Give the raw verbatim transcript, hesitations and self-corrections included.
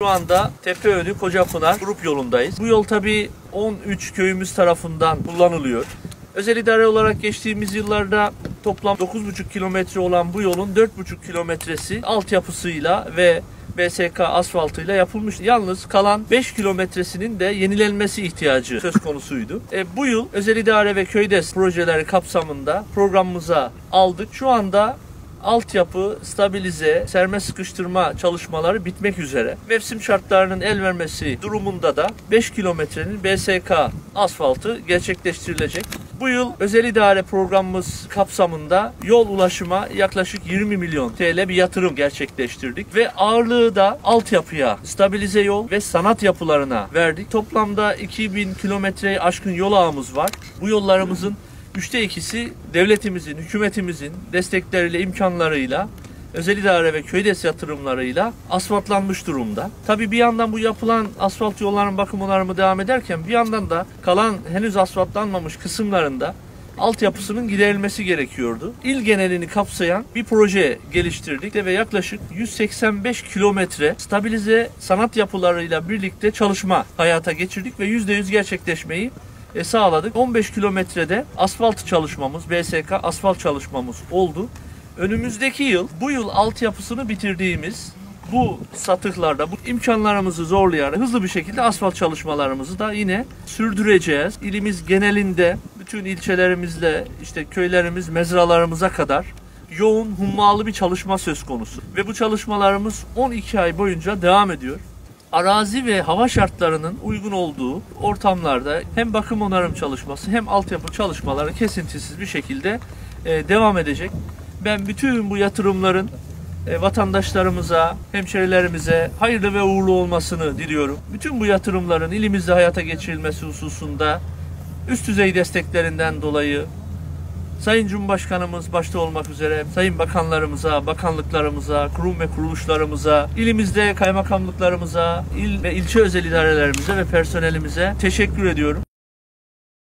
Şu anda Tepeönü Kocapınar grup yolundayız. Bu yol tabii on üç köyümüz tarafından kullanılıyor. Özel idare olarak geçtiğimiz yıllarda toplam dokuz buçuk kilometre olan bu yolun dört buçuk kilometresi altyapısıyla ve B S K asfaltıyla yapılmış. Yalnız kalan beş kilometresinin de yenilenmesi ihtiyacı söz konusuydu. E, bu yıl özel idare ve köydes projeleri kapsamında programımıza aldık. Şu anda altyapı, stabilize, serme sıkıştırma çalışmaları bitmek üzere. Mevsim şartlarının el vermesi durumunda da beş kilometrenin B S K asfaltı gerçekleştirilecek. Bu yıl özel idare programımız kapsamında yol ulaşıma yaklaşık yirmi milyon T L bir yatırım gerçekleştirdik ve ağırlığı da altyapıya, stabilize yol ve sanat yapılarına verdik. Toplamda iki bin kilometreyi aşkın yol ağımız var. Bu yollarımızın üçte ikisi devletimizin, hükümetimizin destekleriyle, imkanlarıyla, özel idare ve köydes yatırımlarıyla asfaltlanmış durumda. Tabii bir yandan bu yapılan asfalt yollarının bakım onarımı devam ederken bir yandan da kalan henüz asfaltlanmamış kısımlarında altyapısının giderilmesi gerekiyordu. İl genelini kapsayan bir proje geliştirdik ve yaklaşık yüz seksen beş kilometre stabilize sanat yapılarıyla birlikte çalışma hayata geçirdik ve yüzde yüz gerçekleşmeyi sağladık. on beş kilometrede asfalt çalışmamız, B S K asfalt çalışmamız oldu. Önümüzdeki yıl, bu yıl altyapısını bitirdiğimiz bu satıklarda bu imkanlarımızı zorlayarak hızlı bir şekilde asfalt çalışmalarımızı da yine sürdüreceğiz. İlimiz genelinde bütün ilçelerimizle işte köylerimiz, mezralarımıza kadar yoğun, hummalı bir çalışma söz konusu. Ve bu çalışmalarımız on iki ay boyunca devam ediyor. Arazi ve hava şartlarının uygun olduğu ortamlarda hem bakım onarım çalışması hem altyapı çalışmaları kesintisiz bir şekilde e, devam edecek. Ben bütün bu yatırımların e, vatandaşlarımıza, hemşerilerimize hayırlı ve uğurlu olmasını diliyorum. Bütün bu yatırımların ilimizde hayata geçirilmesi hususunda üst düzey desteklerinden dolayı Sayın Cumhurbaşkanımız başta olmak üzere sayın bakanlarımıza, bakanlıklarımıza, kurum ve kuruluşlarımıza, ilimizde kaymakamlıklarımıza, il ve ilçe özel idarelerimize ve personelimize teşekkür ediyorum.